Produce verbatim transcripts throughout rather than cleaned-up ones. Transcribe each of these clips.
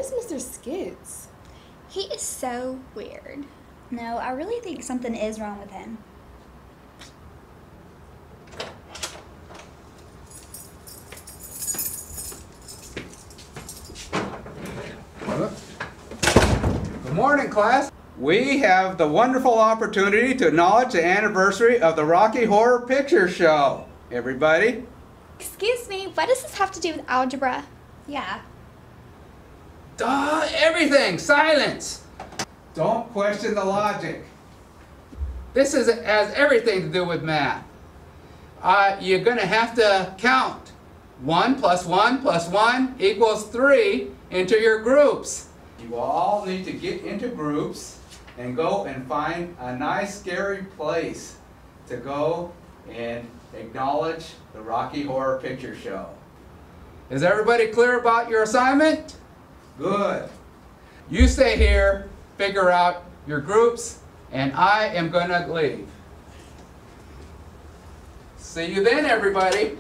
is Mister Skits? He is so weird. No, I really think something is wrong with him. Good morning, class. We have the wonderful opportunity to acknowledge the anniversary of the Rocky Horror Picture Show. Everybody? Excuse me, what does this have to do with algebra? Yeah. Duh, everything! Silence! Don't question the logic. This is, has everything to do with math. Uh, you're going to have to count. one plus one plus one equals three into your groups. You all need to get into groups and go and find a nice scary place to go and acknowledge the Rocky Horror Picture Show. Is everybody clear about your assignment? Good. You stay here, figure out your groups, and I am going to leave. See you then, everybody.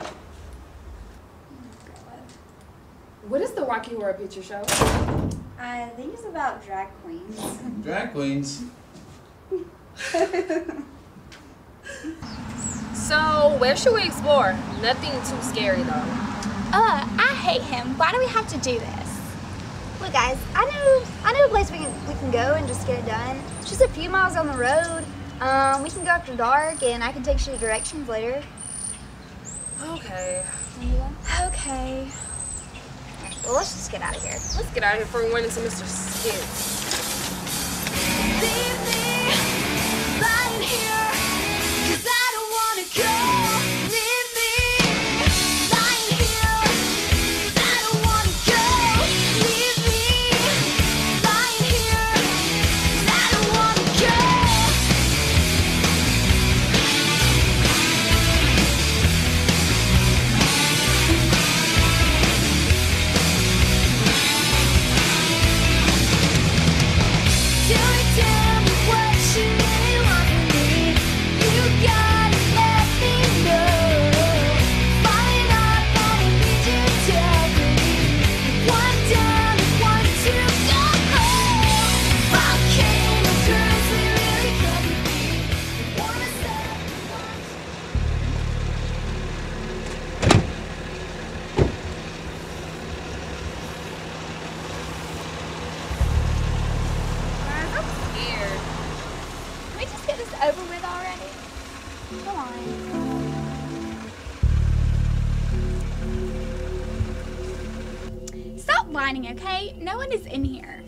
What is the Rocky Horror Picture Show? I think it's about drag queens. Drag queens? So, where should we explore? Nothing too scary though. Uh, I hate him. Why do we have to do this? Look guys, I know I know a place we can we can go and just get it done. It's just a few miles down the road. Um, we can go after dark and I can take you to directions later. Okay. Okay. Well, let's just get out of here. Let's get out of here before we run into Mister Skits. Leave me lying here, 'cause I don't wanna go. Leave me lying here, 'cause I don't wanna go. Leave me lying here, 'cause I don't wanna go. Tell me, tell me what you really want from me. You gotta let me know. Falling off, I don't need you to tell me. One down, one to go home. Volcano girls, we really could be. Wanna say. I'm scared. Can we just get this over with already? Come on. Stop whining, okay? No one is in here.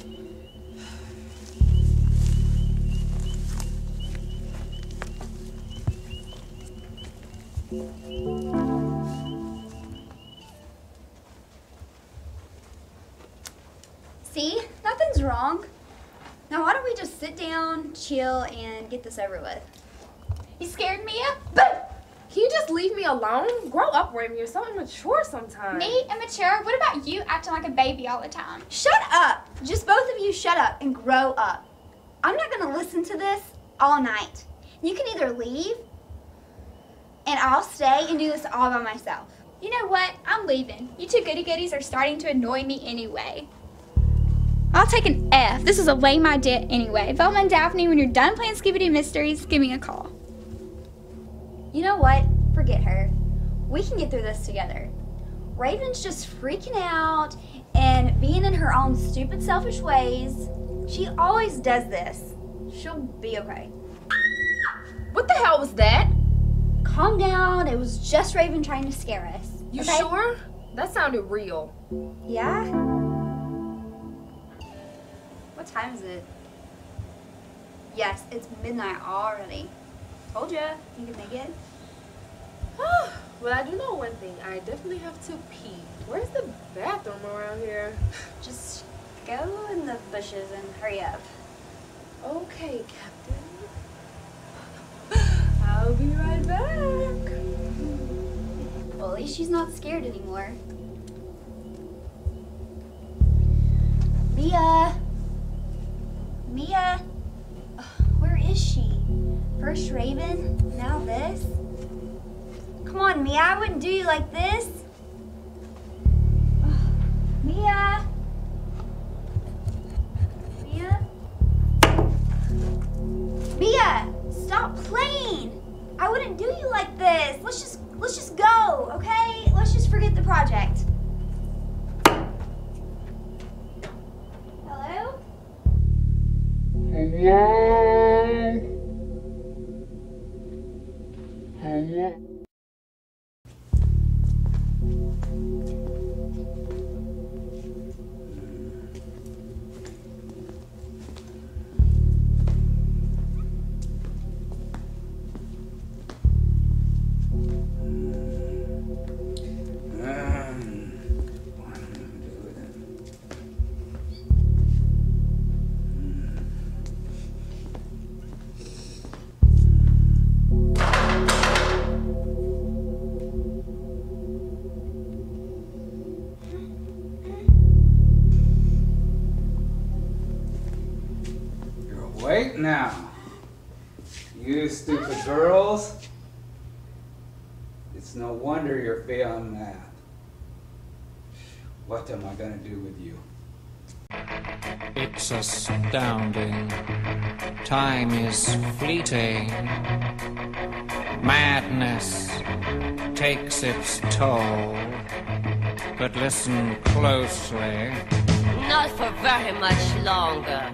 See? Nothing's wrong. Now why don't we just sit down, chill, and get this over with? You scared, Mia? But can you just leave me alone? Grow up, Remy. You're so immature sometimes. Me? Immature? What about you acting like a baby all the time? Shut up! Just both of you shut up and grow up. I'm not gonna listen to this all night. You can either leave, and I'll stay and do this all by myself. You know what? I'm leaving. You two goody-goodies are starting to annoy me anyway. I'll take an F. This is a lame idea anyway. Velma and Daphne, when you're done playing Scooby-Doo Mysteries, give me a call. You know what? Forget her. We can get through this together. Raven's just freaking out and being in her own stupid, selfish ways. She always does this. She'll be okay. What the hell was that? Calm down. It was just Raven trying to scare us. You okay? sure? That sounded real. Yeah? What time is it? Yes, it's midnight already. Told ya, you could make it. Well, I do know one thing. I definitely have to pee. Where's the bathroom around here? Just go in the bushes and hurry up. Okay, Captain. I'll be right back. Well, at least she's not scared anymore. Mia! Mia! Ugh, where is she? First Raven, now this? Come on, Mia, I wouldn't do you like this. Ugh, Mia! Hello? Hello? Wait now, you stupid girls. It's no wonder you're failing math. What am I gonna do with you? It's astounding. Time is fleeting. Madness takes its toll. But listen closely. Not for very much longer.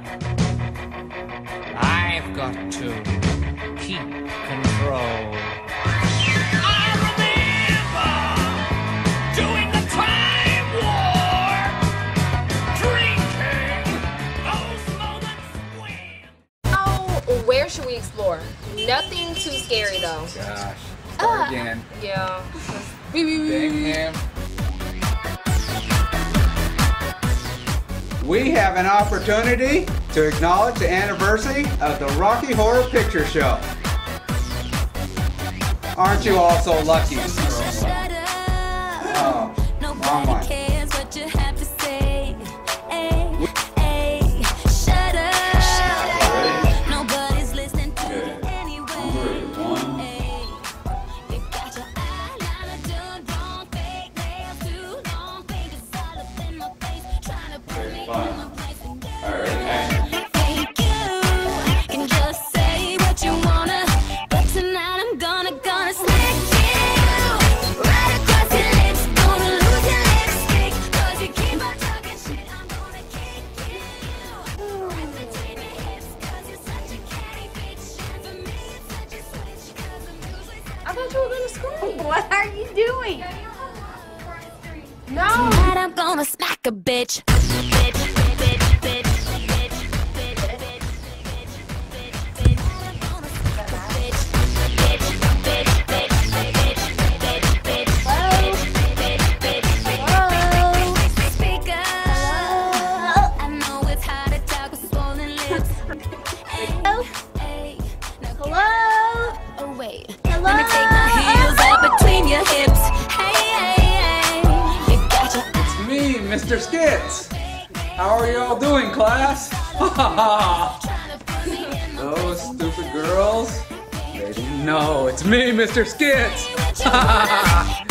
I've got to keep control. I remember doing the time war, drinking those moments when. Oh, where should we explore? Nothing too scary though. Gosh, start Uh, again. Yeah. Bingham. We have an opportunity to acknowledge the anniversary of the Rocky Horror Picture Show. Aren't you all so lucky? Oh, wrong one. cares what you have to say. Ay, ay, shut up. Nobody's listening to you anyway. Ay, you got your eyeliner done wrong, fake nails too long, fingers all up in my face, trying to put me in my place again. Thank you. Can just say what you wanna, but tonight I'm gonna gonna smack you right across your lips. Gonna lose your lipstick 'cause you keep on talking shit. I'm gonna kick you right between your hips 'cause you're such a catty bitch. For me it's such a switch 'cause I'm usually such I thought you were going to school. What are you doing? No. Tonight I'm gonna smack a bitch. Bitch, bitch, bitch, bitch, bitch, bitch, bitch, bitch. I'm gonna smack a bitch. Bitch, bitch, bitch, bitch, bitch, bitch, bitch, bitch, bitch. Speak up. I know it's hard to talk with swollen lips. Hello? Hello? Oh wait. Hello? Let me take my heels up between your hips. Hey, hey, hey. You got your It's me, Mister Skits. How are you all doing, class? Those stupid girls. They didn't know. It's me, Mister Skits.